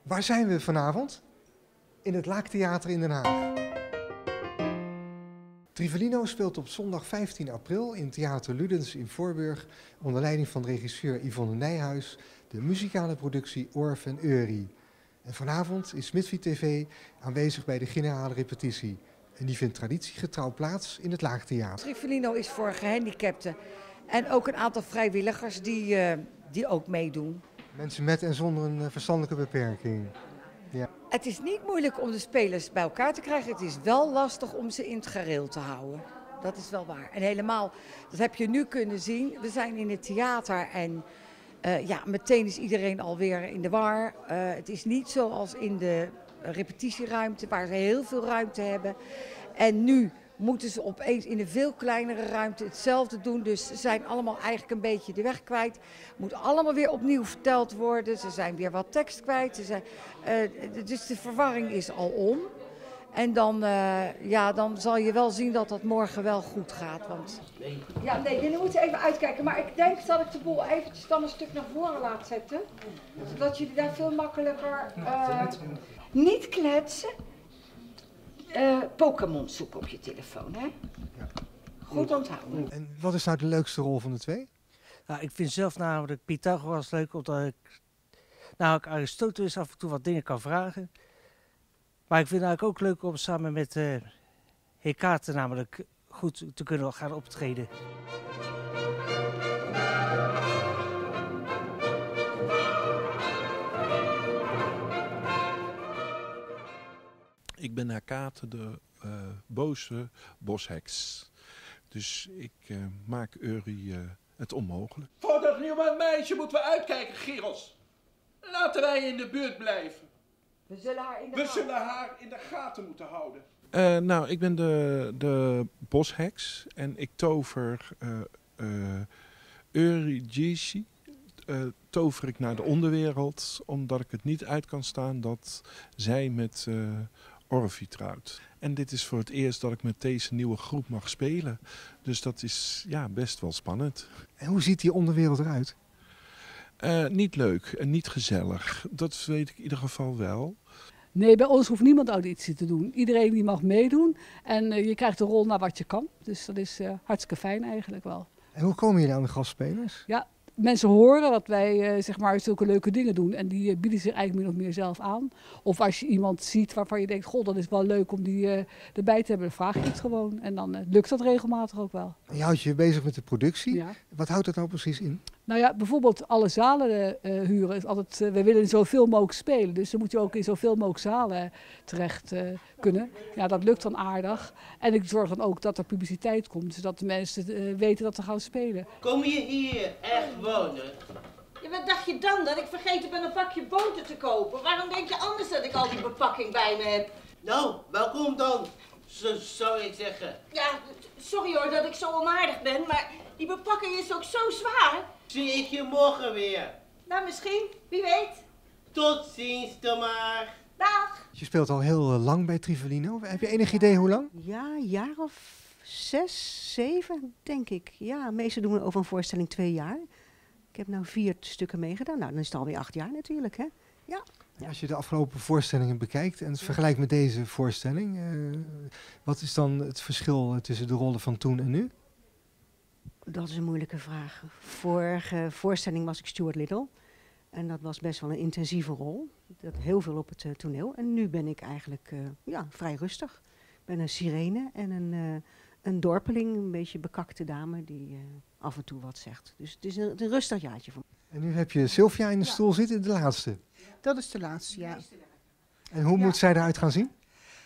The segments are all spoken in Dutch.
Waar zijn we vanavond? In het Laaktheater in Den Haag. Trivelino speelt op zondag 15 april in Theater Ludens in Voorburg onder leiding van regisseur Yvonne Nijhuis de muzikale productie Orff en Eury. En vanavond is Midvie TV aanwezig bij de generale repetitie. En die vindt traditiegetrouw plaats in het Laaktheater. Trivelino is voor gehandicapten en ook een aantal vrijwilligers die ook meedoen. Mensen met en zonder een verstandelijke beperking. Ja. Het is niet moeilijk om de spelers bij elkaar te krijgen. Het is wel lastig om ze in het gareel te houden. Dat is wel waar. En helemaal, dat heb je nu kunnen zien. We zijn in het theater en meteen is iedereen alweer in de war. Het is niet zoals in de repetitieruimte waar ze heel veel ruimte hebben. En nu moeten ze opeens in een veel kleinere ruimte hetzelfde doen. Dus ze zijn allemaal eigenlijk een beetje de weg kwijt. Moet allemaal weer opnieuw verteld worden. Ze zijn weer wat tekst kwijt. Dus de verwarring is al om. En dan zal je wel zien dat dat morgen wel goed gaat. Want jullie moeten even uitkijken. Maar ik denk dat ik de boel eventjes dan een stuk naar voren laat zetten. Zodat jullie daar veel makkelijker niet kletsen. Pokémon zoeken op je telefoon, hè? Ja. Goed onthouden. En wat is nou de leukste rol van de twee? Nou, ik vind zelf namelijk Pythagoras leuk, omdat ik Aristoteles af en toe wat dingen kan vragen. Maar ik vind het eigenlijk ook leuk om samen met Hecate namelijk goed te kunnen gaan optreden. Ik ben Hecate, de boze bosheks. Dus ik maak Eury het onmogelijk. Voor dat jonge meisje moeten we uitkijken, Gyros. Laten wij in de buurt blijven. We zullen haar in de gaten moeten houden. Ik ben de bosheks en ik tover Eurydice tover ik naar de onderwereld, omdat ik het niet uit kan staan dat zij met Orphy trouwt. En dit is voor het eerst dat ik met deze nieuwe groep mag spelen. Dus dat is best wel spannend. En hoe ziet die onderwereld eruit? Niet leuk en niet gezellig. Dat weet ik in ieder geval wel. Nee, bij ons hoeft niemand auditie te doen. Iedereen die mag meedoen. En je krijgt de rol naar wat je kan. Dus dat is hartstikke fijn eigenlijk wel. En hoe komen jullie aan de gastspelers? Ja, mensen horen dat wij zulke leuke dingen doen. En die bieden zich eigenlijk min of meer zelf aan. Of als je iemand ziet waarvan je denkt, goh, dat is wel leuk om die erbij te hebben, dan vraag je het gewoon. En dan lukt dat regelmatig ook wel. Je houdt je bezig met de productie. Ja. Wat houdt dat nou precies in? Nou ja, bijvoorbeeld alle zalen huren is altijd, we willen in zoveel mogelijk spelen. Dus dan moet je ook in zoveel mogelijk zalen terecht kunnen. Ja, dat lukt dan aardig. En ik zorg dan ook dat er publiciteit komt, zodat de mensen weten dat we gaan spelen. Kom je hier echt wonen? Ja, wat dacht je dan? Dat ik vergeten ben een pakje boter te kopen? Waarom denk je anders dat ik al die bepakking bij me heb? Nou, welkom dan, zou ik zeggen. Ja, sorry hoor dat ik zo onaardig ben, maar die bepakking is ook zo zwaar. Zie ik je morgen weer. Nou, misschien. Wie weet. Tot ziens dan maar. Dag. Je speelt al heel lang bij Trivelino. Heb je enig idee hoe lang? Ja, een jaar of 6, 7, denk ik. Ja, meestal doen we over een voorstelling 2 jaar. Ik heb nou 4 stukken meegedaan. Nou, dan is het alweer 8 jaar natuurlijk, hè? Ja. Als je de afgelopen voorstellingen bekijkt en het vergelijkt met deze voorstelling, wat is dan het verschil tussen de rollen van toen en nu? Dat is een moeilijke vraag. Vorige voorstelling was ik Stuart Little. En dat was best wel een intensieve rol. Dat heel veel op het toneel. En nu ben ik eigenlijk vrij rustig. Ik ben een sirene en een dorpeling, een beetje bekakte dame die af en toe wat zegt. Dus het is een rustig jaartje voor me. En nu heb je Sylvia in de stoel zitten, de laatste. Dat is de laatste, ja. En hoe moet zij eruit gaan zien?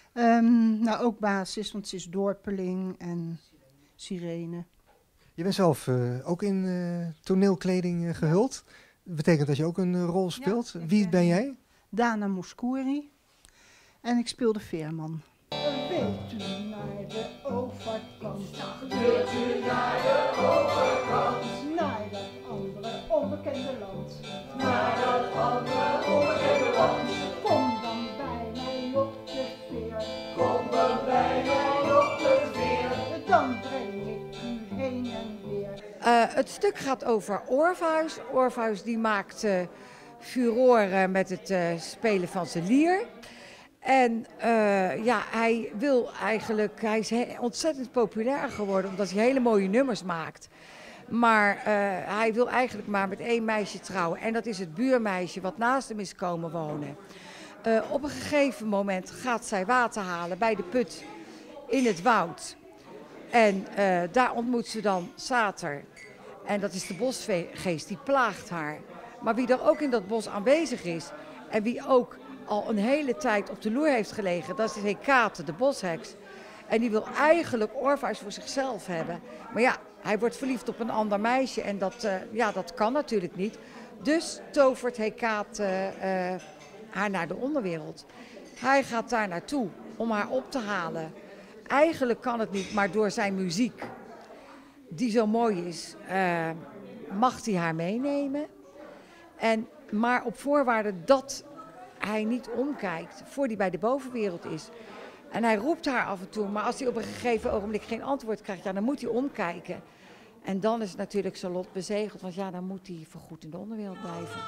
Nou, ook basis, want ze is dorpeling en sirene. Je bent zelf ook in toneelkleding gehuld. Dat betekent dat je ook een rol speelt. Ja, wie ben jij? Dana Mouskouri. En ik speel de veerman. Weet u naar de overkant? Weet u naar de overkant? Naar dat andere onbekende land. Naar dat andere onbekende land. Kom dan bij mij op de veer. Kom dan bij mij op de veer. Dan breng ik u heen en weer. Het stuk gaat over Orpheus. Orpheus die maakt furoor met het spelen van zijn lier. En ja, hij is ontzettend populair geworden omdat hij hele mooie nummers maakt. Maar hij wil eigenlijk maar met 1 meisje trouwen. En dat is het buurmeisje wat naast hem is komen wonen. Op een gegeven moment gaat zij water halen bij de put in het woud. En daar ontmoet ze dan Sater. En dat is de bosgeest, die plaagt haar. Maar wie er ook in dat bos aanwezig is en wie ook al een hele tijd op de loer heeft gelegen, dat is Hekate, de bosheks. En die wil eigenlijk Orpheus voor zichzelf hebben. Maar ja, hij wordt verliefd op een ander meisje en dat kan natuurlijk niet. Dus tovert Hekate haar naar de onderwereld. Hij gaat daar naartoe om haar op te halen. Eigenlijk kan het niet, maar door zijn muziek, die zo mooi is, mag hij haar meenemen. Maar op voorwaarde dat hij niet omkijkt voor hij bij de bovenwereld is. En hij roept haar af en toe, maar als hij op een gegeven ogenblik geen antwoord krijgt, ja, dan moet hij omkijken. En dan is natuurlijk zijn lot bezegeld, want ja, dan moet hij voorgoed in de onderwereld blijven.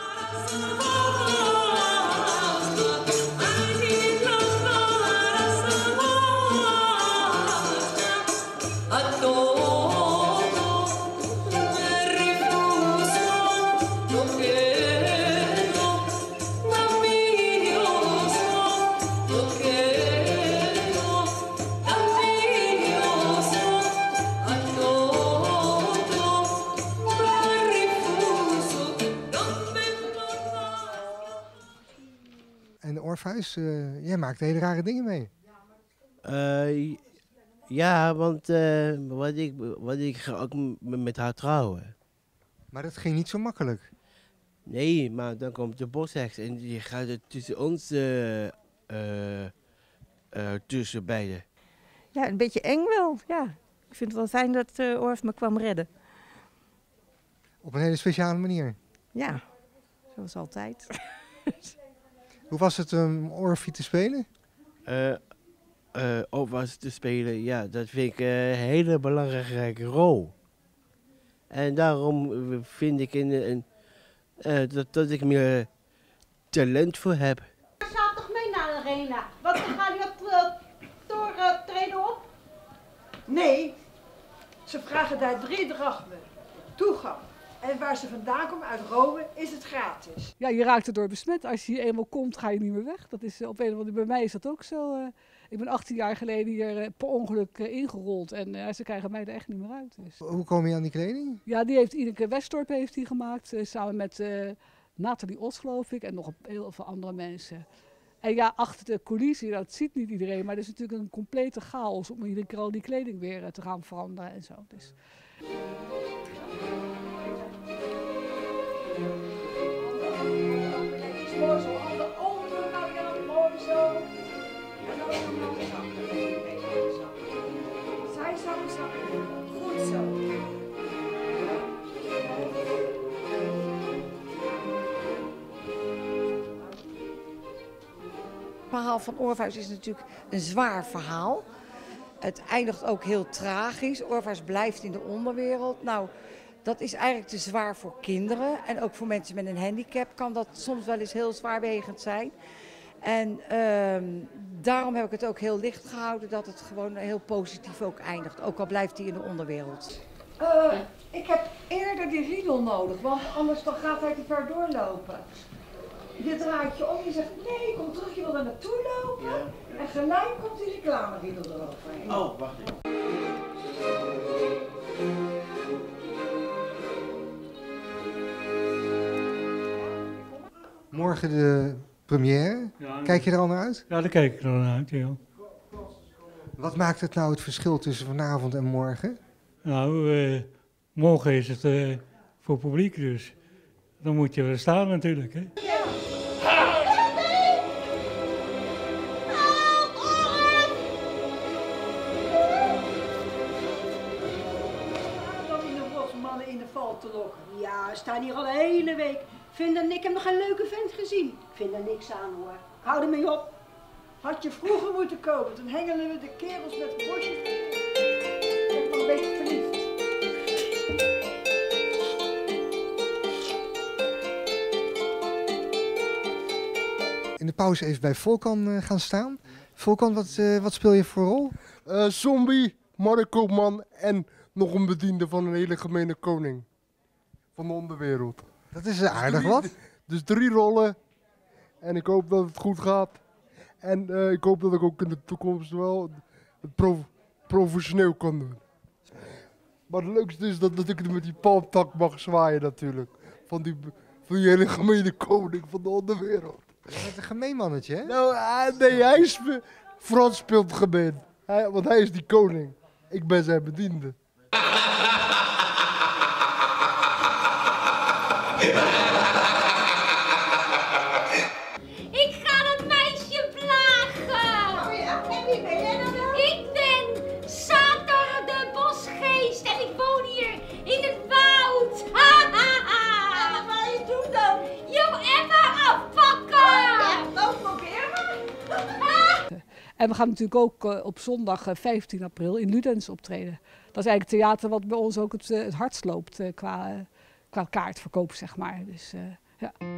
En Orpheus, jij maakt hele rare dingen mee. Ja, want wat ik ga ook met haar trouwen. Maar dat ging niet zo makkelijk. Nee, maar dan komt de bosheks en die gaat het tussen ons tussen beiden. Ja, een beetje eng wel, ja. Ik vind het wel fijn dat Orf me kwam redden. Op een hele speciale manier. Ja, zoals altijd. Hoe was het om Orphie te spelen? Orpheus te spelen, ja, dat vind ik een hele belangrijke rol. En daarom vind ik dat ik meer talent voor heb. Ga toch mee naar de arena? Wat ga je treden op? Nee, ze vragen daar 3 drachmen. Toegang. En waar ze vandaan komen, uit Rome, is het gratis. Ja, je raakt erdoor besmet. Als je hier eenmaal komt, ga je niet meer weg. Dat is op een of andere manier, bij mij is dat ook zo. Ik ben 18 jaar geleden hier per ongeluk ingerold en ze krijgen mij er echt niet meer uit. Dus. Hoe kom je aan die kleding? Ja, die heeft Ineke Westorp gemaakt, samen met Nathalie Os, geloof ik, en nog heel veel andere mensen. En ja, achter de coulissen, dat ziet niet iedereen, maar het is natuurlijk een complete chaos om iedere keer al die kleding weer te gaan veranderen en zo. Dus. Mooi zo, aan de onder, nou ja, mooi zo. En dan zakken. Zij zakken. Goed zo. Het verhaal van Orpheus is natuurlijk een zwaar verhaal. Het eindigt ook heel tragisch. Orpheus blijft in de onderwereld. Nou, dat is eigenlijk te zwaar voor kinderen. En ook voor mensen met een handicap kan dat soms wel eens heel zwaarwegend zijn. En daarom heb ik het ook heel licht gehouden dat het gewoon heel positief ook eindigt. Ook al blijft hij in de onderwereld. Ik heb eerder die riedel nodig, want anders dan gaat hij te ver doorlopen. Je draait je om, je zegt nee, kom terug, je wil er naartoe lopen. Ja. En gelijk komt die reclameriedel eroverheen. Oh, wacht even. Morgen de première. Ja, kijk je er al naar uit? Ja, daar kijk ik er al naar uit, ja. Wat maakt het nou het verschil tussen vanavond en morgen? Nou, morgen is het voor publiek dus. Dan moet je er staan natuurlijk, hè. Mannen in de val te lokken. Ja, we staan hier al de hele week. Ik heb nog een leuke vent gezien. Ik vind er niks aan hoor. Hou er mee op. Had je vroeger moeten komen, dan hengelen we de kerels met borstjes. Ik ben nog een beetje verliefd. in de pauze even bij Volkan gaan staan. Volkan, wat speel je voor rol? Zombie, marktkoopman en nog een bediende van een hele gemene koning. Van de onderwereld. Dat is aardig wat. Dus 3 rollen. En ik hoop dat het goed gaat. En ik hoop dat ik ook in de toekomst wel het professioneel kan doen. Maar het leukste is dat ik met die palmtak mag zwaaien natuurlijk. Van die hele gemene koning van de onderwereld. Dat is een gemeen mannetje, hè? Nou, nee, Frans speelt gemeen. Want hij is die koning. Ik ben zijn bediende. Ik ga dat meisje plagen. Oh ja, en wie ben jij dan wel? Ik ben Satar de Bosgeest en ik woon hier in het woud. En wat wil je doen dan? Jouw emmer afpakken. Ja, nou probeer maar. En we gaan natuurlijk ook op zondag 15 april in Ludens optreden. Dat is eigenlijk het theater wat bij ons ook het hardst loopt qua kaartverkoop, zeg maar. Dus, ja.